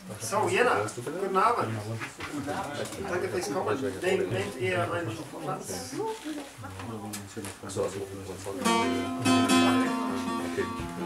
So, Jena, guten Abend. Danke fürs Kommen. Nehmt ihr einen Platz? Okay.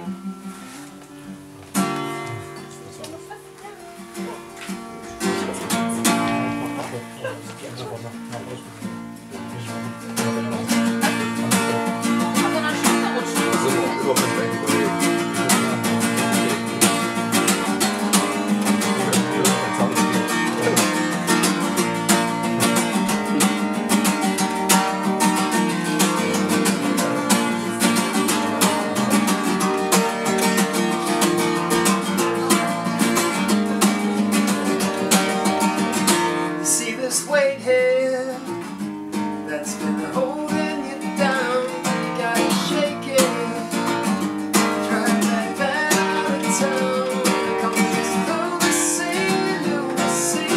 See this weight here that's been holding you down. You gotta shake it. Drive that van out of town. Come just Lunacy, Lunacy.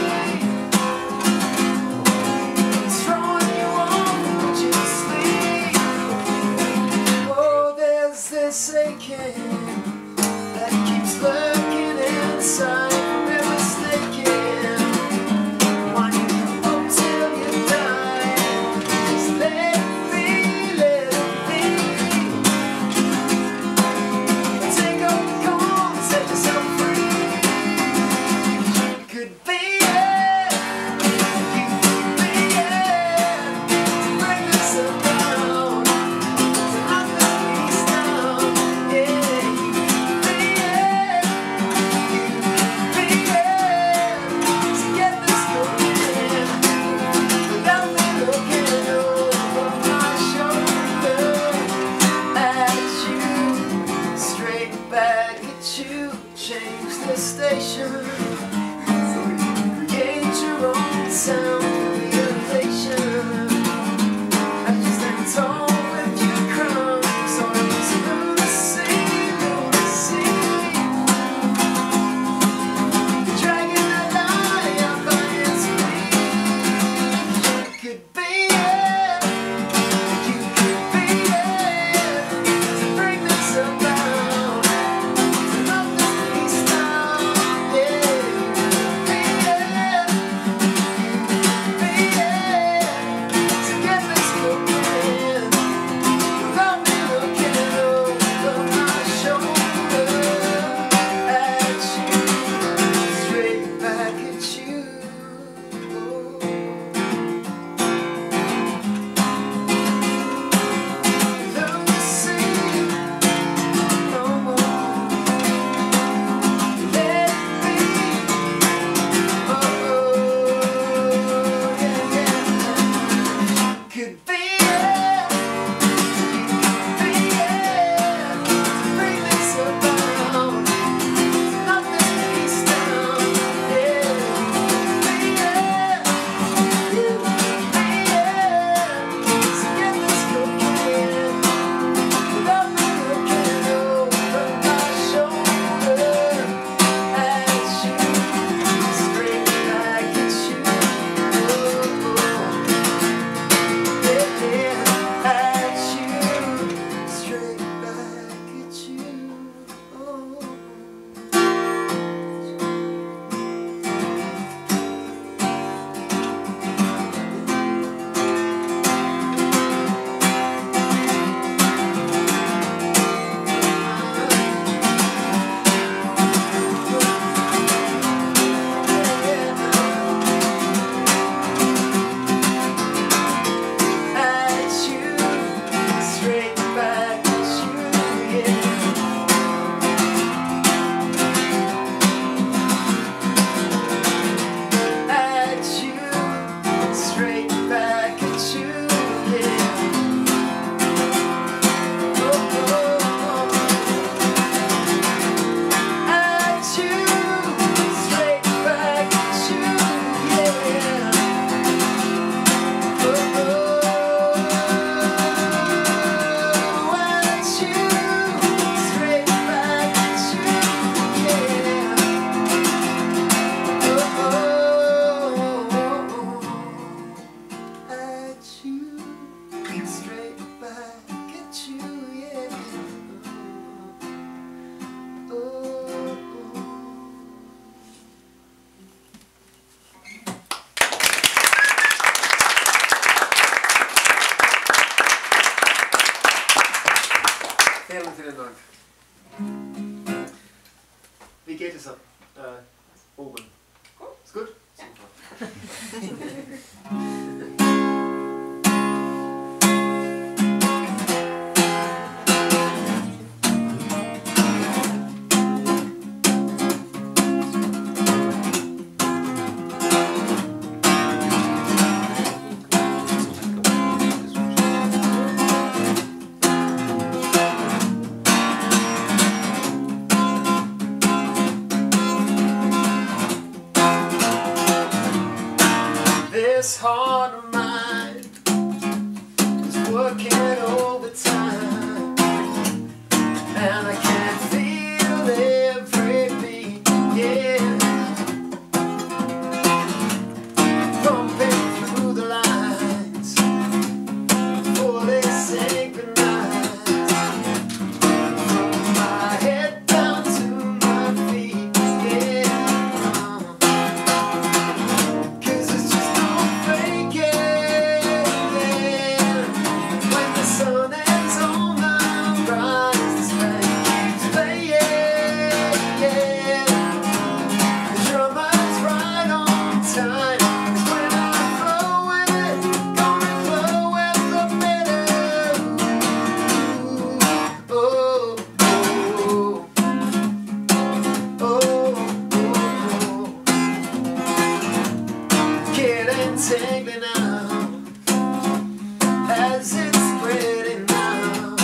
It's throwing you off, put you to sleep. Oh, there's this aching that keeps lurking inside. Change the station, create your own sound realization. I just ain't told with your crumbs, so it's Lunacy, Lunacy. Dragging that lie up by its feet. You could be it, you could be it, to bring this about. Wie geht es oben? Gut. Ist gut? Ja. This heart of mine is working overtime, and I can feel every beat, yeah, pumping through the lines, fully synchronized, from my head down to my feet, yeah. Tingling now as it's spreading now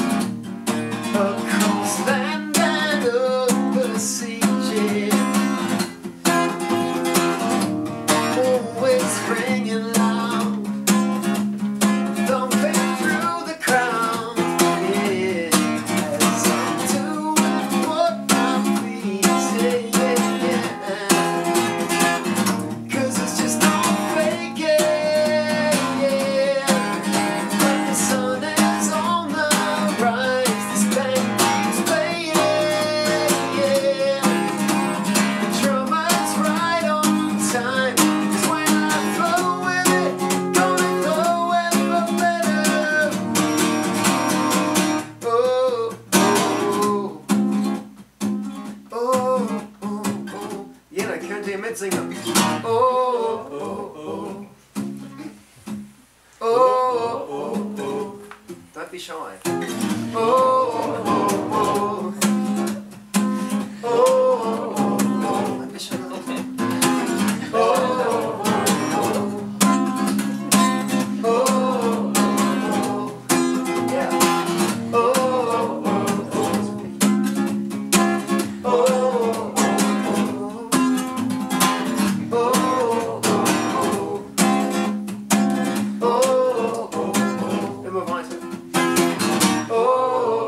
across land and overseas, yeah. Always ringing loud, thumping through the crowd, yeah, as I'm doing what I please, yeah, yeah. 'Cause it's just könnt ihr mitsingen. Oh, oh, oh. Oh, oh, oh. Don't be shy. Oh, oh, oh. Oh, oh, oh. Don't be shy. Oh, oh, oh. Oh, oh, oh. Yeah. Oh, oh, oh. Oh. Oh,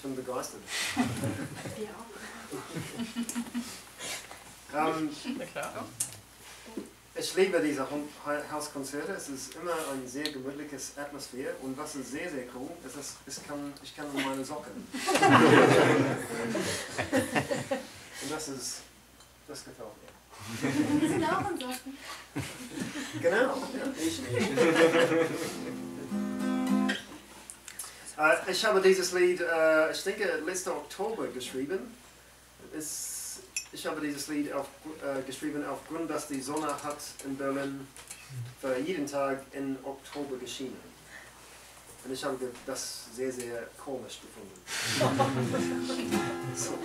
bin begeistert. Wir auch. Na klar. Ich liebe diese Hauskonzerte. Es ist immer eine sehr gemütliche Atmosphäre. Und was ist sehr, sehr cool, ist, dass ich kann meine Socken. Und das gefällt mir. Wir sind auch in Socken. Genau, ja, ich. Ich habe dieses Lied, ich denke, letzten Oktober geschrieben. Ich habe dieses Lied geschrieben aufgrund, dass die Sonne hat in Berlin für jeden Tag im Oktober geschienen. Und ich habe das sehr, sehr komisch gefunden. So.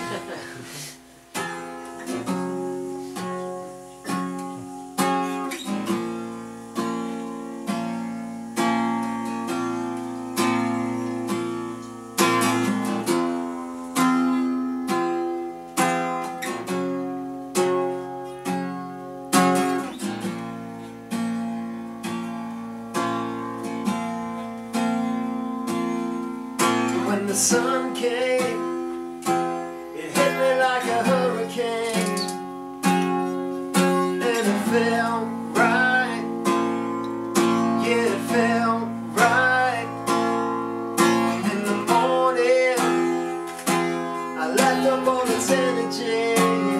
When the sun came, it hit me like a hurricane, and it felt right, yeah, it felt right. In the morning, I let up on its energy,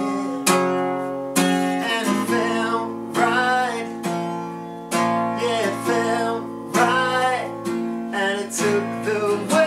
and it felt right, yeah, it felt right, and it took the way